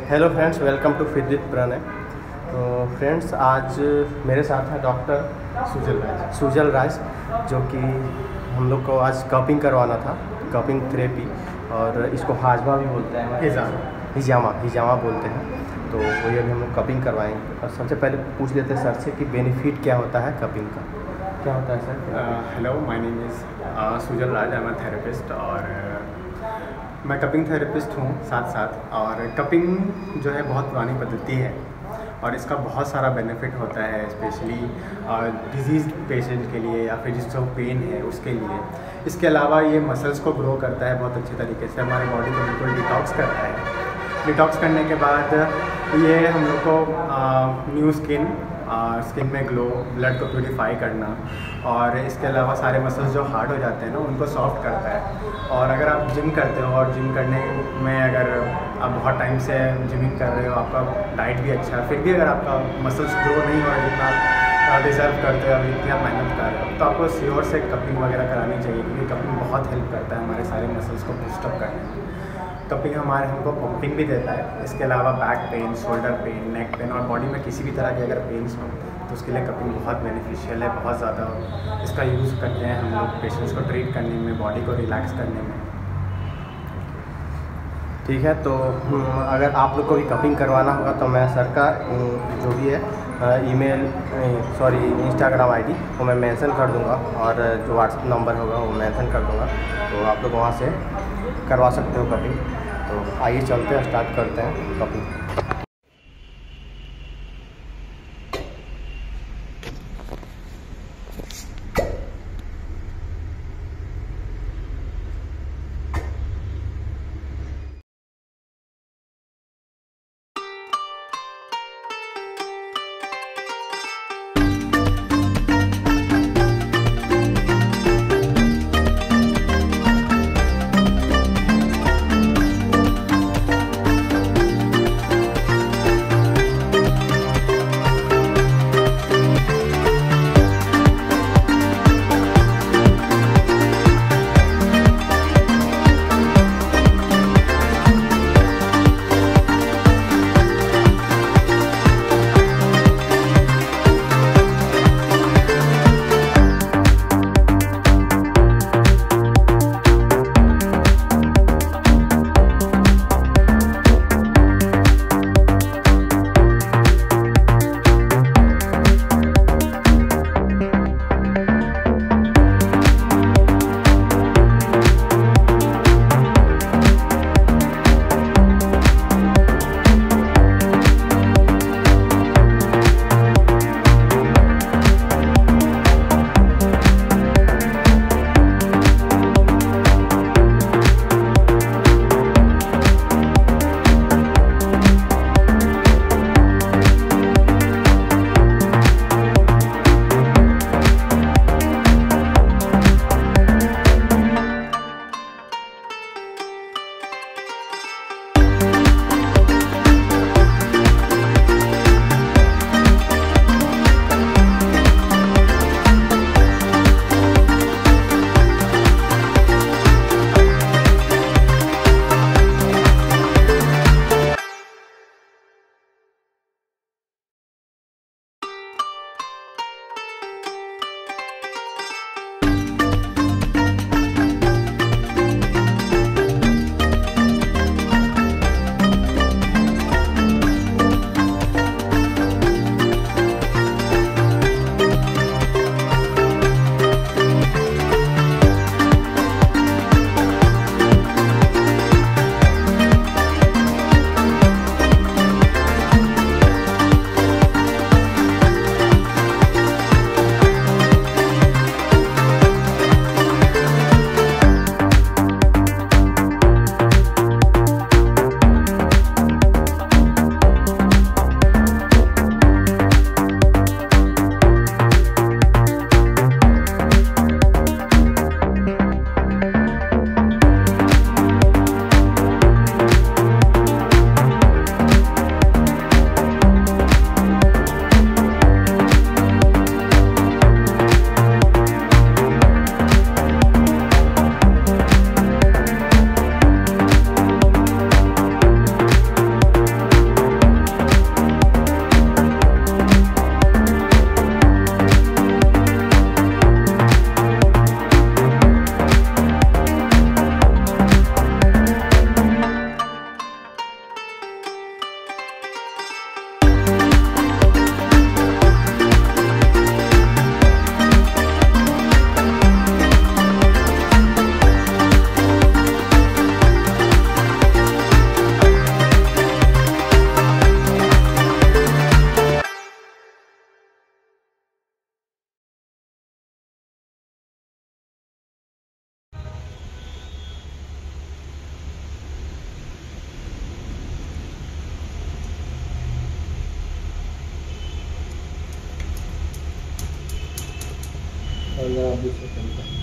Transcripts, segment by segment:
Hello friends, welcome to fit with Pranay. तो friends, आज मेरे साथ है डॉक्टर सुजल राज, जो कि हम लोग को आज कपिंग करवाना था, कपिंग थेरेपी, और इसको हाजमा भी बोलते हैं, हिजामा बोलते हैं। तो वही अभी हम लोग कपिंग करवाएंगे। और सबसे पहले पूछ लेते हैं सर से कि बेनिफिट क्या होता है कपिंग का, क्या होता है sir? Hello, my name is Sujal Raj, I am a therapist और मैं कपिंग थेरेपिस्ट हूँ साथ साथ। और कपिंग जो है बहुत पुरानी पद्धति है और इसका बहुत सारा बेनिफिट होता है, स्पेशली डिजीज़ पेशेंट के लिए या फिर जिसको पेन है उसके लिए। इसके अलावा ये मसल्स को ग्रो करता है बहुत अच्छे तरीके से, हमारी बॉडी को बिल्कुल डिटॉक्स करता है। डिटॉक्स करने के बाद ये हम लोग को न्यू स्किन में ग्लो, ब्लड को प्यूरिफाई करना, और इसके अलावा सारे मसल्स जो हार्ड हो जाते हैं ना उनको सॉफ्ट करता है। और अगर आप जिम करते हो और जिम करने में अगर आप बहुत टाइम से जिमिंग कर रहे हो, आपका डाइट भी अच्छा है, फिर भी अगर आपका मसल्स ग्रो नहीं हो रहा जितना डिज़र्व करते हो, अभी इतनी आप मेहनत कर रहे हो, तो आपको श्योर से कपिंग वगैरह करानी चाहिए, क्योंकि कपिंग बहुत हेल्प करता है हमारे सारे मसल्स को बूस्टअप करने में। कपिंग हमको पंपिंग भी देता है। इसके अलावा back pain, shoulder pain, neck pain और बॉडी में किसी भी तरह के अगर पेन्स हो तो उसके लिए कपिंग बहुत बेनिफिशियल है। बहुत ज़्यादा इसका यूज़ करते हैं हम लोग पेशेंट्स को ट्रीट करने में, बॉडी को रिलैक्स करने में। ठीक है, तो अगर आप लोग को भी कपिंग करवाना होगा तो मैं सर का जो भी है इंस्टाग्राम आईडी वो मैं मेंशन कर दूंगा, और जो व्हाट्सएप नंबर होगा वो मेंशन कर दूंगा, तो आप लोग वहाँ से करवा सकते हो कपिंग। तो आइए चलते हैं, स्टार्ट करते हैं कपिंग। 15-20 सेकंड का।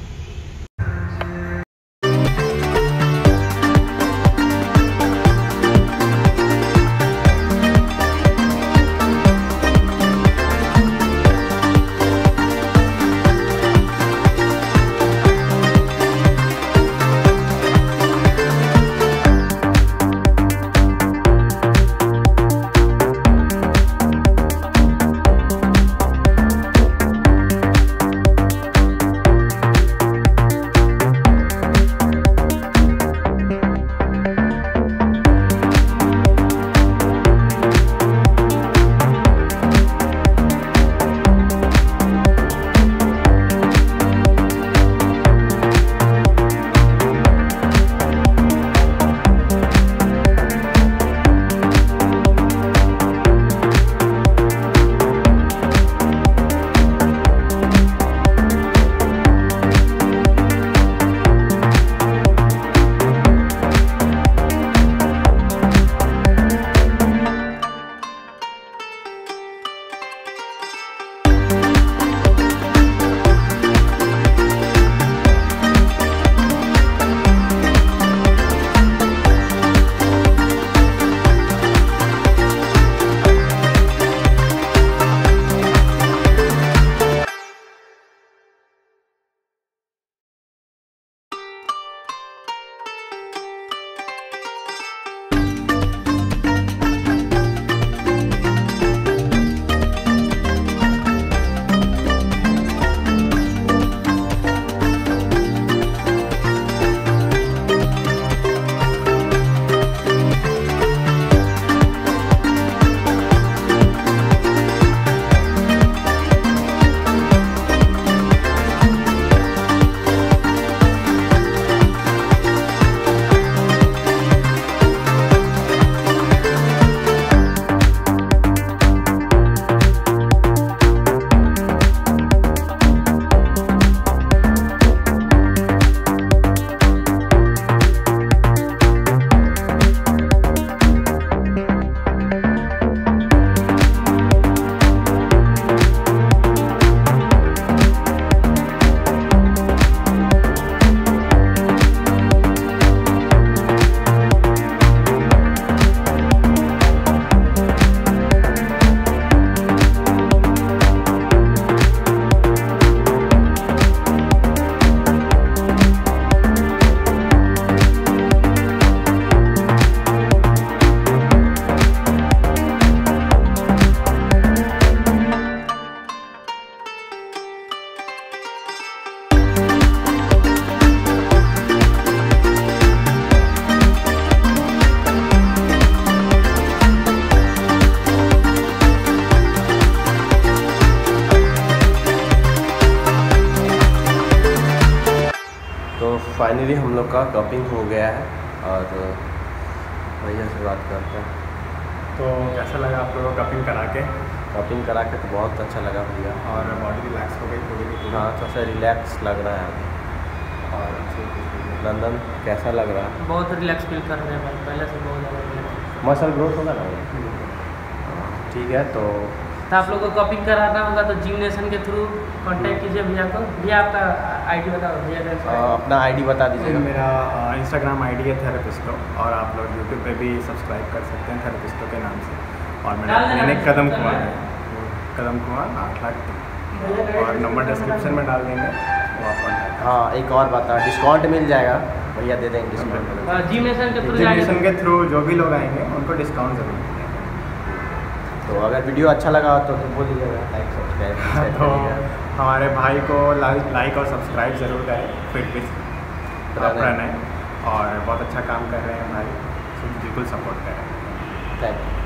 फाइनली हम लोग का कपिंग हो गया है और भैया से बात करते हैं। तो कैसा लगा आप लोगों को कपिंग करा के? कपिंग करा के तो बहुत अच्छा लगा भैया, और बॉडी रिलैक्स हो गई थोड़ी? हाँ, थोड़ा सा रिलैक्स लग रहा है अभी। और नंदन कैसा लग रहा है? बहुत रिलैक्स फील कर रहे हैं भाई, पहले से बहुत ज़्यादा रिलैक्स। मसल ग्रोथ होगा ना? ठीक है। तो आप लोगों को कपिंग कराना होगा तो जिम नेशन के थ्रू कांटेक्ट कीजिए भैया को। भैया आपका आईडी बताओ भैया। अपना आईडी बता दीजिएगा। मेरा इंस्टाग्राम आईडी है थेरेपिस्टो, और आप लोग यूट्यूब पे भी सब्सक्राइब कर सकते हैं थेरेपिस्टो के नाम से। और मेरा क्लिनिक कदम कुमार है, कदम कुमार 8 लाख, और नंबर डिस्क्रिप्शन में डाल देंगे, वो आप कॉन्टैक्ट। हाँ, एक और बात है, डिस्काउंट मिल जाएगा भैया, दे देंगे डिस्काउंट। जिम नेशन के थ्रू जो भी लोग आएंगे उनको डिस्काउंट जरूर मिलेगा। तो अगर वीडियो अच्छा लगा तो बोल दीजिएगा, लाइक सब्सक्राइब। तो हमारे भाई को लाइक और सब्सक्राइब ज़रूर करें, फिट विद प्रणय, और बहुत अच्छा काम कर रहे हैं भाई, बिल्कुल सपोर्ट करें। Thank you.